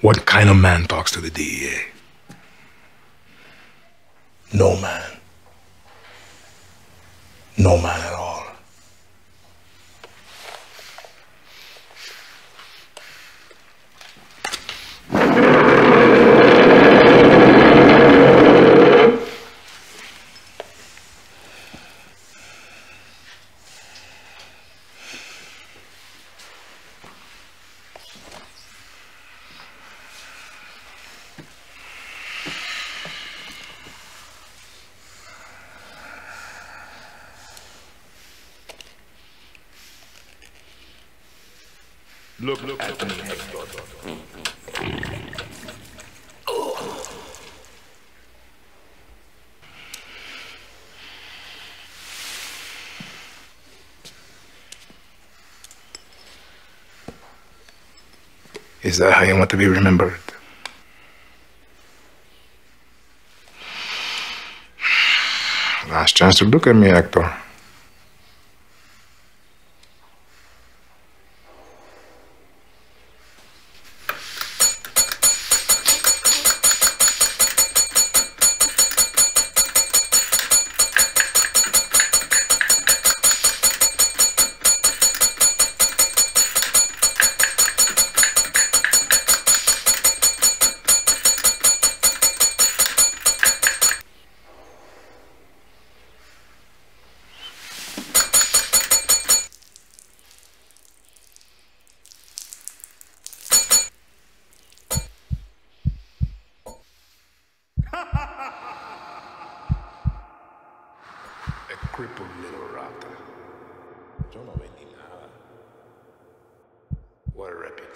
What kind of man talks to the DEA? No man. No man at all. Look at me, Hector. Is that how you want to be remembered? Last chance to look at me, Hector. A crippled little rata. Yo no vendí nada. What a reputation.